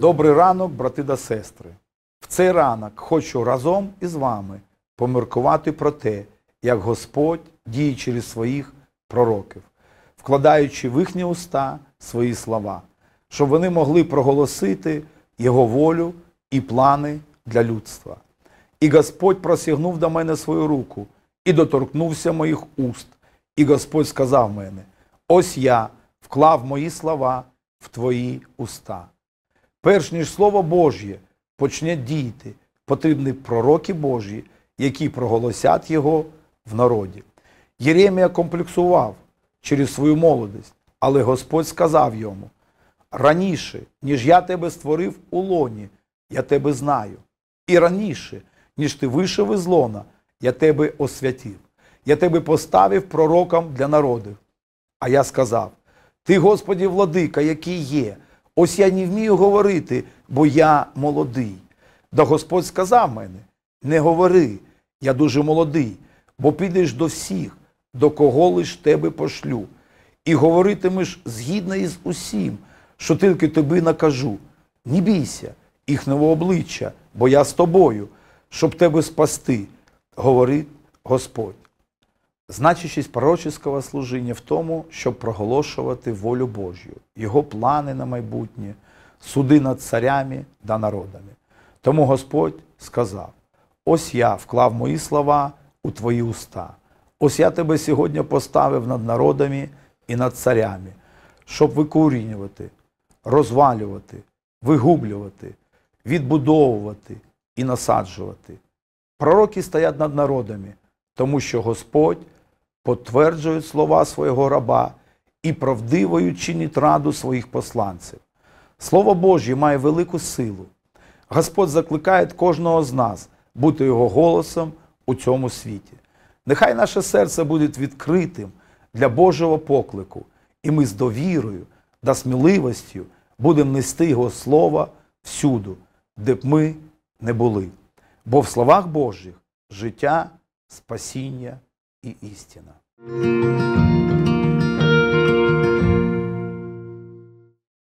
Добрий ранок, брати та сестри! В цей ранок хочу разом із вами поміркувати про те, як Господь діє через своїх пророків, вкладаючи в їхні уста свої слова, щоб вони могли проголосити Його волю і плани для людства. І Господь простягнув до мене свою руку і доторкнувся моїх уст. І Господь сказав мені: ось я вклав мої слова в твої уста. Перш ніж Слово Божє почне діяти, потрібні пророки Божі, які проголосять його в народі. Єремія комплексував через свою молодість, але Господь сказав йому: раніше, ніж я тебе створив у лоні, я тебе знаю. І раніше, ніж ти вийшов із лона, я тебе освятив. Я тебе поставив пророком для народів. А я сказав: ти, Господи, владика, який є. Ось я не вмію говорити, бо я молодий. Да Господь сказав мені: не говори, я дуже молодий, бо підеш до всіх, до кого лиш тебе пошлю, і говоритимеш згідно із усім, що тільки тобі накажу. Не бійся їхнього обличчя, бо я з тобою, щоб тебе спасти, говорить Господь. Значущість пророческого служіння в тому, щоб проголошувати волю Божю, Його плани на майбутнє, суди над царями та народами. Тому Господь сказав: ось я вклав мої слова у твої уста. Ось я тебе сьогодні поставив над народами і над царями, щоб викорінювати, розвалювати, вигублювати, відбудовувати і насаджувати. Пророки стоять над народами, тому що Господь потверджує слова свого раба і правдивою чинить раду своїх посланців. Слово Божє має велику силу. Господь закликає кожного з нас бути Його голосом у цьому світі. Нехай наше серце буде відкритим для Божого поклику, і ми з довірою та сміливістю будемо нести Його Слово всюди, де б ми не були. Бо в словах Божих життя, спасіння і істина.